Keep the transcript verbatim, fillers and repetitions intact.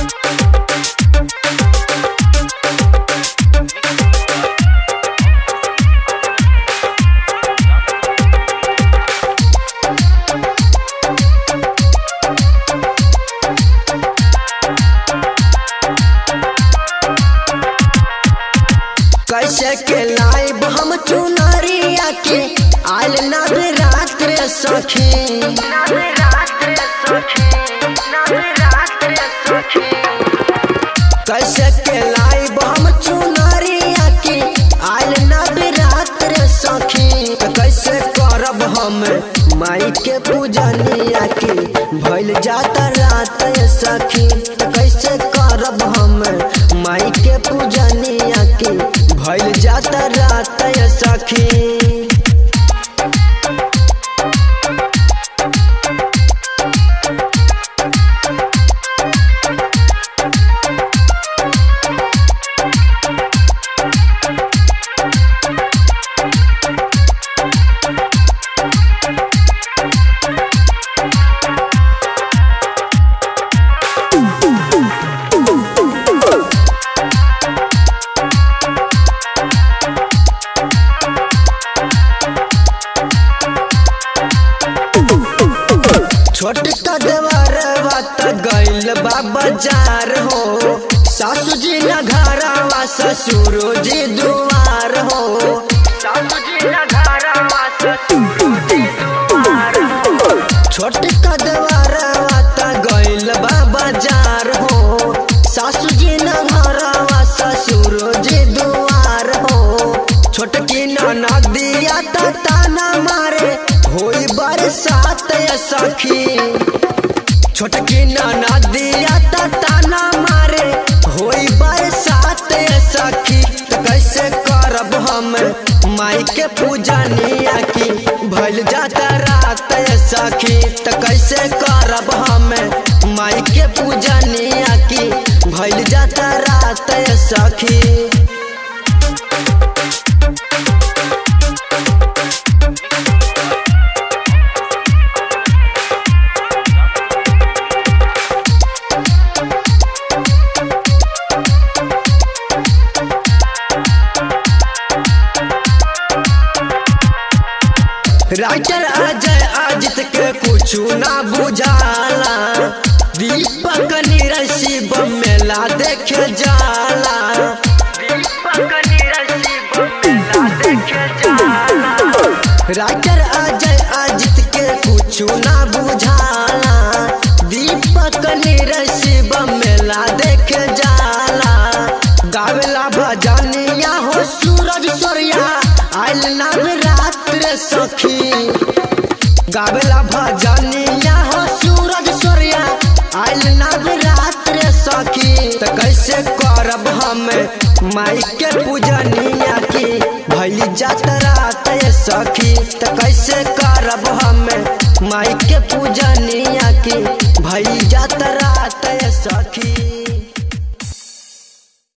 कैसे के लाइब हम चुनरिया के आल नवरात्र रे सखी, कैसे के लाइब हम चुनरिया के आल नवरात्र रे सखी। कैसे करब हम माई के पूजनिया के भइल जाता रात सखी। कैसे करब हम माई के पूजनिया के भइल जाता रात सखी। छोटका देवर बात गइल बा बाजार हो, सासू जी न घरवा ससुर जी दुआर हो, सासू जी न घरवा ससुर जी दुआर हो। छोटका देवर बात गइल बा बाजार हो, सासू जी न घरवा ससुर जी दुआर हो। छोटकी ननदिया ताना मारे होई बरसात सखी। छोटकी ननदिया ताना मारे होई बरसात सखी। तो कैसे करब हम माई के पूजनिया की भइल जाता रात सखी। तो कैसे करब हम माई के पूजनिया की भइल जाता रात सखी। राइटर अजय अजित के कुछ ना बुझाला, दीपक निरसी मेला देखे जाला, दीपक निरसी मेला देखे जाला। राइटर अजय अजित के कुछ ना बुझाला, दीपक निरसी मेला देखे जाला। गावेला भजनिया हो सूरज सोरिया आइल नवरात्र सखी। गावेला भजनिया हो सूरज सोरिया आइल नवरात्र सखी। तो कैसे करब हम माई के पूजनिया की भइल जाता रात सखी। तो कैसे करब हम माई के पूजनिया